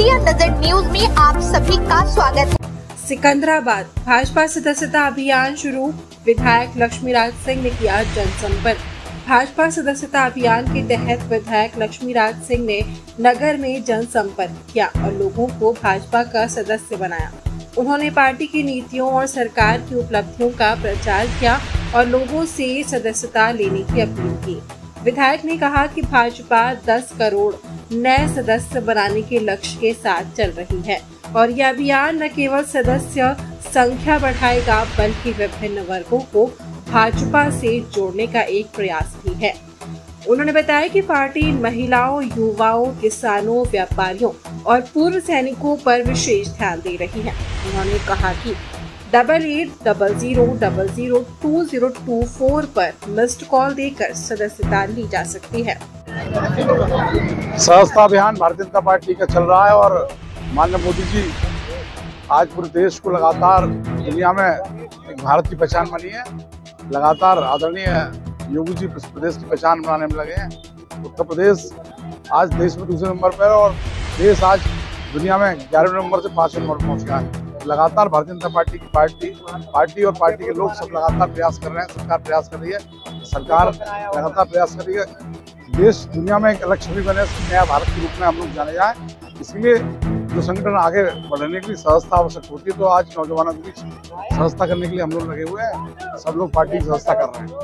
India नजर news में आप सभी का स्वागत है। सिकंदराबाद भाजपा सदस्यता अभियान शुरू, विधायक लक्ष्मीराज सिंह ने किया जनसंपर्क। भाजपा सदस्यता अभियान के तहत विधायक लक्ष्मीराज सिंह ने नगर में जनसंपर्क किया और लोगों को भाजपा का सदस्य बनाया। उन्होंने पार्टी की नीतियों और सरकार की उपलब्धियों का प्रचार किया और लोगों से सदस्यता लेने की अपील की। विधायक ने कहा कि भाजपा 10 करोड़ नए सदस्य बनाने के लक्ष्य के साथ चल रही है और यह अभियान न केवल सदस्य संख्या बढ़ाएगा बल्कि विभिन्न वर्गों को भाजपा से जोड़ने का एक प्रयास भी है। उन्होंने बताया कि पार्टी महिलाओं, युवाओं, किसानों, व्यापारियों और पूर्व सैनिकों पर विशेष ध्यान दे रही है। उन्होंने कहा कि 8800002024 पर मिस्ड कॉल देकर सदस्यता ली जा सकती है। सदस्यता अभियान भारतीय जनता पार्टी का चल रहा है और माननीय मोदी जी आज पूरे देश को लगातार दुनिया में एक भारत की पहचान बनी है। लगातार आदरणीय योगी जी प्रदेश की पहचान बनाने में लगे हैं। उत्तर प्रदेश आज देश में दूसरे नंबर पर है और देश आज दुनिया में 11वें नंबर से 5वें नंबर पर पहुंच गया है। लगातार भारतीय जनता पार्टी की पार्टी और पार्टी के लोग सब लगातार प्रयास कर रहे हैं। सरकार प्रयास कर रही है, सरकार लगातार प्रयास कर रही है। देश दुनिया में एक अलग छवि बने, नया भारत के रूप में हम लोग जाने जाए। इसलिए जो संगठन आगे बढ़ने के लिए सदस्यता आवश्यक होती है, तो आज नौजवानों के बीच सदस्यता करने के लिए हम लोग लगे हुए हैं। सब लोग पार्टी की सदस्यता कर रहे हैं।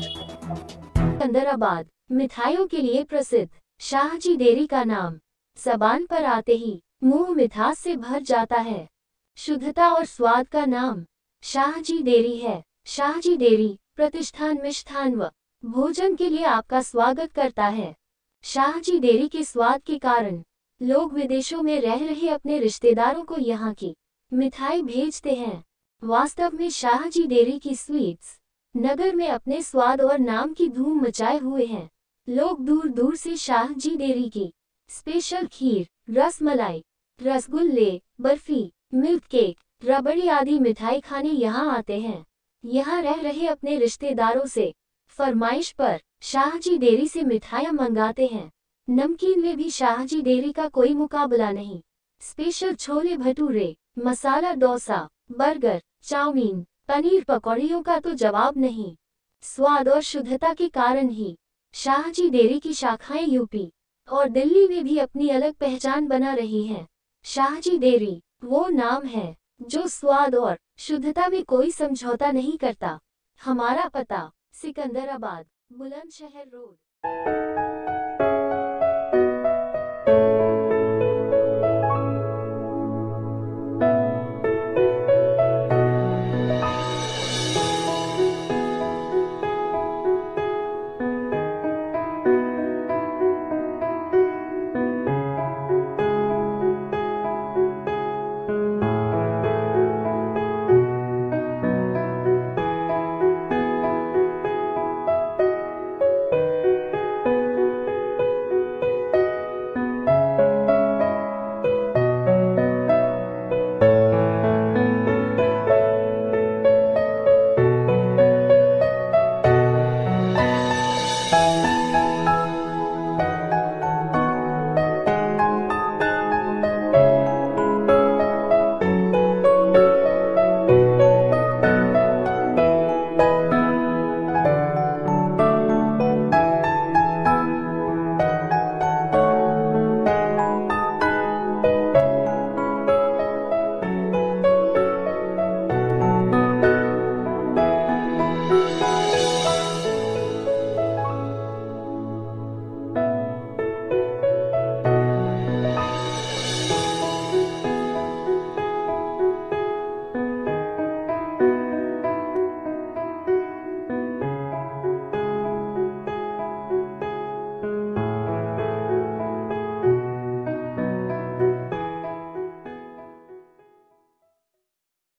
सिकंदराबाद मिठाइयों के लिए प्रसिद्ध शाहजी डेयरी का नाम ज़बान पर आते ही मुंह मिठास से भर जाता है। शुद्धता और स्वाद का नाम शाहजी डेयरी है। शाहजी डेयरी प्रतिष्ठान मिष्ठान व भोजन के लिए आपका स्वागत करता है। शाहजी डेयरी के स्वाद के कारण लोग विदेशों में रह रहे अपने रिश्तेदारों को यहाँ की मिठाई भेजते हैं। वास्तव में शाहजी डेयरी की स्वीट्स नगर में अपने स्वाद और नाम की धूम मचाए हुए हैं। लोग दूर दूर से शाहजी डेयरी की स्पेशल खीर, रसमलाई, रसगुल्ले, बर्फी, मिल्क केक, रबड़ी आदि मिठाई खाने यहाँ आते हैं। यहाँ रह रहे अपने रिश्तेदारों से फरमाइश पर शाहजी डेयरी से मिठाइयाँ मंगाते हैं। नमकीन में भी शाहजी डेयरी का कोई मुकाबला नहीं। Special chole bhature, masala dosa, burger, chowmein, paneer पकौड़ियों का तो जवाब नहीं। स्वाद और शुद्धता के कारण ही शाहजी डेयरी की शाखाएं यूपी और दिल्ली में भी अपनी अलग पहचान बना रही हैं। शाहजी डेयरी वो नाम है जो स्वाद और शुद्धता में कोई समझौता नहीं करता। हमारा पता सिकंदराबाद, बुलंदशहर रोड।